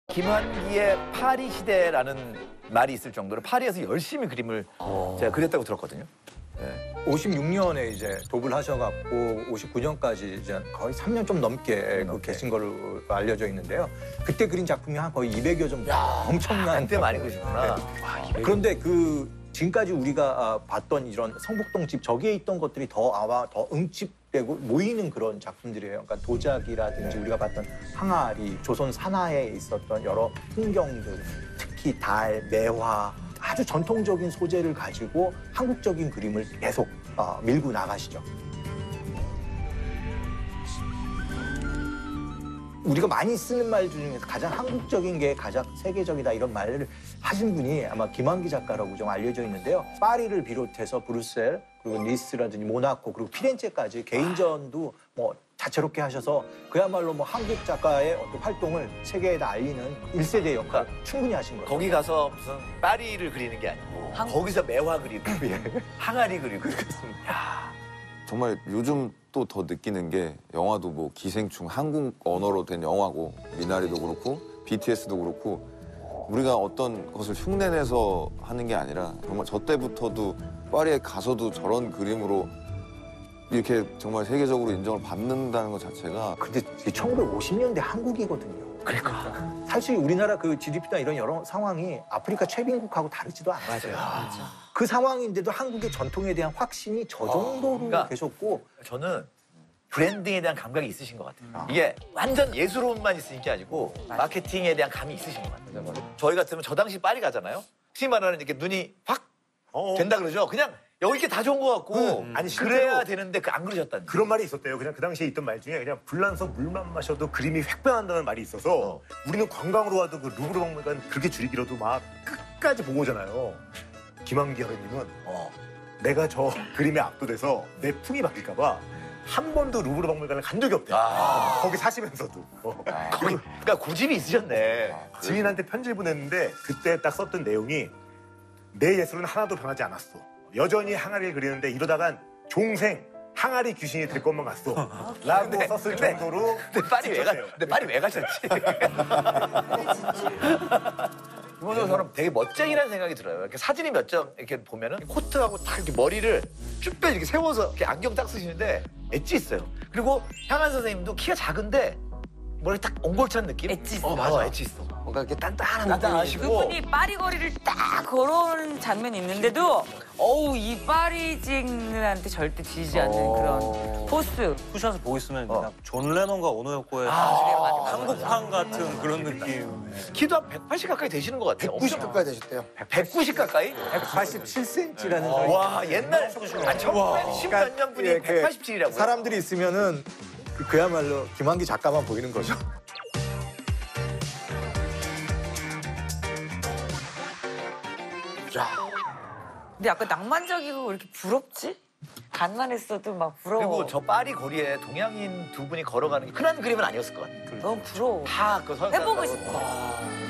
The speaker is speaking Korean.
김환기의 파리 시대라는 말이 있을 정도로 파리에서 열심히 그림을 제가 그렸다고 들었거든요. 네. 56년에 이제 독을 하셔갖고 59년까지 이제 거의 3년 좀 넘게 계신 걸로 알려져 있는데요. 그때 그린 작품이 한 거의 200여 점. 엄청난. 그때 많이 그리셨구나. 네. 그런데 그 지금까지 우리가 봤던 이런 성북동 집 저기에 있던 것들이 더 아마 더 응집되고 모이는 그런 작품들이에요. 그러니까 도자기라든지 우리가 봤던 항아리, 조선 산하에 있었던 여러 풍경들, 특히 달, 매화, 아주 전통적인 소재를 가지고 한국적인 그림을 계속 밀고 나가시죠. 우리가 많이 쓰는 말 중에서 가장 한국적인 게 가장 세계적이다 이런 말을 하신 분이 아마 김환기 작가라고 좀 알려져 있는데요. 파리를 비롯해서 브뤼셀, 그리고 니스라든지 모나코, 그리고 피렌체까지 개인전도 뭐 다채롭게 하셔서 그야말로 뭐 한국 작가의 어떤 활동을 세계에다 알리는 1세대 역할 충분히 하신 거예요. 거기 가서 무슨 파리를 그리는 게 아니고 거기서 매화 그리고 항아리 그리고. 야. 정말 요즘 또 더 느끼는 게 영화도 뭐 기생충 한국 언어로 된 영화고 미나리도 그렇고 BTS도 그렇고 우리가 어떤 것을 흉내내서 하는 게 아니라 정말 저 때부터도 파리에 가서도 저런 그림으로 이렇게 정말 세계적으로 인정을 받는다는 것 자체가. 근데 1950년대 한국이거든요. 그러니까. 사실 우리나라 그 GDP나 이런 여러 상황이 아프리카 최빈국하고 다르지도 않았어요. 맞아요. 그 상황인데도 한국의 전통에 대한 확신이 저 정도로 그러니까 계셨고. 저는 브랜딩에 대한 감각이 있으신 것 같아요. 이게 완전 예술론만 있으신 게 아니고 마케팅에 대한 감이 있으신 것 같아요. 저희 같으면 저 당시 파리 가잖아요. 흔히 말하는 이렇게 눈이 확 된다 그러죠. 그냥 여기 이게 다 좋은 것 같고 아니, 그래야 되는데 안 그러셨다는 그런 말이 있었대요. 그냥 그 당시에 있던 말 중에 그냥 불란서 물만 마셔도 그림이 획 변한다는 말이 있어서 우리는 관광으로 와도 그 루브르 박물관 그렇게 줄이 길어도 막 끝까지 보고 오잖아요. 김환기 선생님은 내가 저 그림에 압도돼서 내 풍이 바뀔까 봐 한 번도 루브르 박물관을 간 적이 없대요. 거기 사시면서도. 그러니까 고집이 있으셨네. 지인한테 편지를 보냈는데 그때 딱 썼던 내용이 내 예술은 하나도 변하지 않았어. 여전히 항아리를 그리는데 이러다간 종생 항아리 귀신이 될 것만 같소. 라고 썼을 정도로. 근데 파리 왜 가셨지? 이번에 저는 되게 멋쟁이라는 생각이 들어요. 이렇게 사진이 몇 장 이렇게 보면은 코트하고 딱 이렇게 머리를 쭉 빼 이렇게 세워서 이렇게 안경 딱 쓰시는데 엣지 있어요. 그리고 향한 선생님도 키가 작은데 머리 딱 옹골찬 느낌? 엣지 있어. 맞아, 엣지 있어. 뭔가 이렇게 단단한 느낌이시고. 그분이 파리 거리를 딱 걸어오는 장면이 있는데도 어우 이 파리직들한테 절대 지지 않는 그런 포스. 푸샷을 보고 있으면 그냥 존 레논과 오노요코의 한국판 같은 그런 느낌. 키도 한 180 가까이 되시는 것 같아요. 190 가까이 되셨대요. 190 가까이? 187cm라는 소리. 와, 옛날 1910몇 년 분이 187이라고요? 사람들이 있으면은 그야말로 김환기 작가만 보이는 거죠. 근데 약간 낭만적이고 왜 이렇게 부럽지? 간만했어도 막 부러워. 그리고 저 파리 거리에 동양인 두 분이 걸어가는 게 흔한 그림은 아니었을 것 같아요. 너무 부러워. 다그 해보고 싶어.